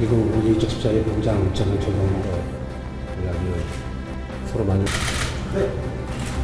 그리고 우리 이쪽 십자의 공장 입장을 적용한 거 우리 아주 서로 만족. 네.